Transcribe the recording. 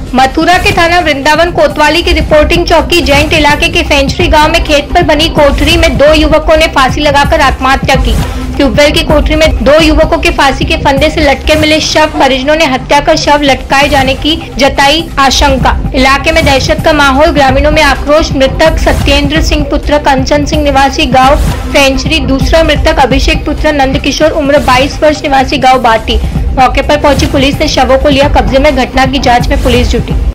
मथुरा के थाना वृंदावन कोतवाली की रिपोर्टिंग चौकी जैंट इलाके के सेंचुरी गांव में खेत पर बनी कोठरी में 2 युवकों ने फांसी लगाकर आत्महत्या की। ट्यूबवेल की कोठरी में 2 युवकों के फांसी के फंदे से लटके मिले शव, परिजनों ने हत्या कर शव लटकाए जाने की जताई आशंका। इलाके में दहशत का माहौल, ग्रामीणों में आक्रोश। मृतक सत्येंद्र सिंह पुत्र कंचन सिंह निवासी गाँव सेंचुरी, दूसरा मृतक अभिषेक पुत्र नंदकिशोर उम्र 22 वर्ष निवासी गाँव बाटी। मौके पर पहुंची पुलिस ने शवों को लिया कब्जे में। घटना की जांच में पुलिस जुटी।